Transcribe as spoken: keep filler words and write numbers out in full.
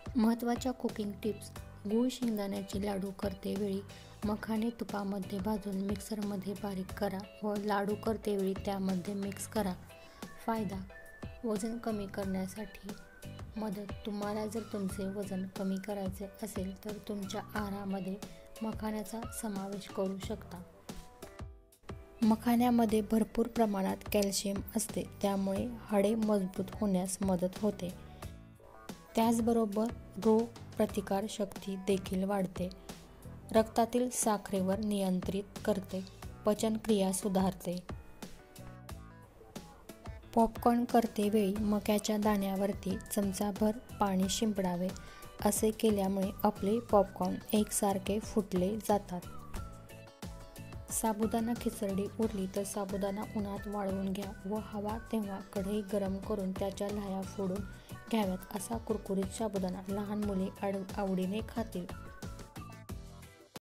महत्त्वाच्या cooking tips. गूळ शेंगदाण्याचे लाडू करतेवेळी मखाणे तुपामध्ये भाजून मिक्सरमध्ये बारीक करा व लाडू करतेवेळी त्यामध्ये मिक्स करा. फायदा: वजन कमी करण्यासाठी मदत. तुम्हाला जर तुमचे वजन कमी करायचे असेल तर तुमच्या आहारामध्ये मखाण्याचा समावेश करू शकता. मखाण्यामध्ये भरपूर प्रमाणात कॅल्शियम असते, त्यामुळे हाडे मजबूत होण्यास मदत होते. त्याचबरोबर रोग प्रतिकार शक्ती देखील वाढते. रक्तातील साखरेवर नियंत्रित करते. पचनक्रिया सुधारते. पॉपकॉर्न करतेवेळी मक्याच्या दाण्यावरती चमचाभर पाणी शिंपडावे. असे केल्यामुळे आपले पॉपकॉर्न एकसारखे फुटले जातात. साबुदाणा खिचडी उरली तर साबुदाणा उन्हात वाळवून घ्या व हवा तेव्हा कढई गरम करून त्याच्या लाह्या फोडून घ्याव्यात. असा कुरकुरीत साबुदाणा लहान मुले आवडीने खातील.